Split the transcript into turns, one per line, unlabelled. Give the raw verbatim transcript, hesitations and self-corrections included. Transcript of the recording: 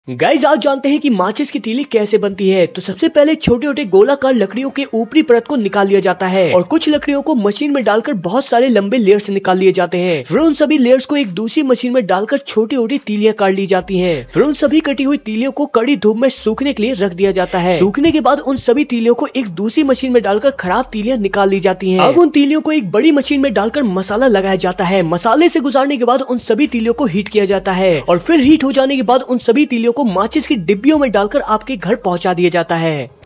Guys आज जानते हैं कि माचिस की तीली कैसे बनती है। तो सबसे पहले छोटे छोटे गोलाकार लकड़ियों के ऊपरी परत को निकाल लिया जाता है और कुछ लकड़ियों को मशीन में डालकर बहुत सारे लंबे लेयर्स निकाल लिए जाते हैं। फिर उन सभी लेयर्स को एक दूसरी मशीन में डालकर छोटी छोटी तीलियां काट ली जाती हैं। फिर उन सभी कटी हुई तीलियों को कड़ी धूप में सूखने के लिए रख दिया जाता है। सूखने के बाद उन सभी तीलियों को एक दूसरी मशीन में डालकर खराब तीलियां निकाल ली जाती हैं। अब उन तीलियों को एक बड़ी मशीन में डालकर मसाला लगाया जाता है। मसाले से गुजारने के बाद उन सभी तीलियों को हीट किया जाता है और फिर हीट हो जाने के बाद उन सभी तीलियों को माचिस की डिब्बियों में डालकर आपके घर पहुंचा दिया जाता है।